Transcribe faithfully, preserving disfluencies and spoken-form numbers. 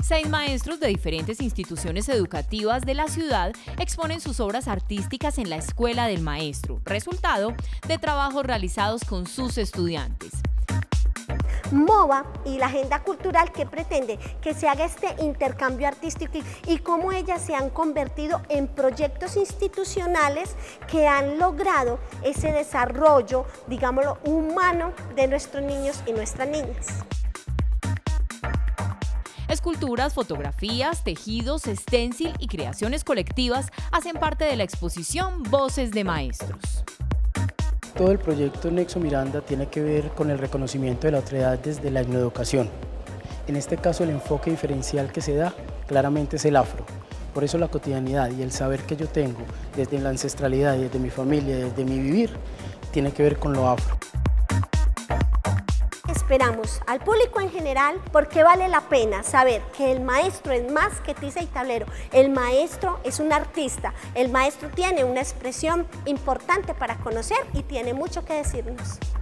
Seis maestros de diferentes instituciones educativas de la ciudad exponen sus obras artísticas en la Escuela del Maestro, resultado de trabajos realizados con sus estudiantes. MOVA y la agenda cultural que pretende que se haga este intercambio artístico y, y cómo ellas se han convertido en proyectos institucionales que han logrado ese desarrollo, digámoslo, humano de nuestros niños y nuestras niñas. Esculturas, fotografías, tejidos, stencil y creaciones colectivas hacen parte de la exposición Voces de Maestros. Todo el proyecto Nexo Miranda tiene que ver con el reconocimiento de la otredad desde la etnoeducación. En este caso el enfoque diferencial que se da claramente es el afro. Por eso la cotidianidad y el saber que yo tengo desde la ancestralidad y desde mi familia, desde mi vivir, tiene que ver con lo afro. Esperamos al público en general porque vale la pena saber que el maestro es más que tiza y tablero. El maestro es un artista, el maestro tiene una expresión importante para conocer y tiene mucho que decirnos.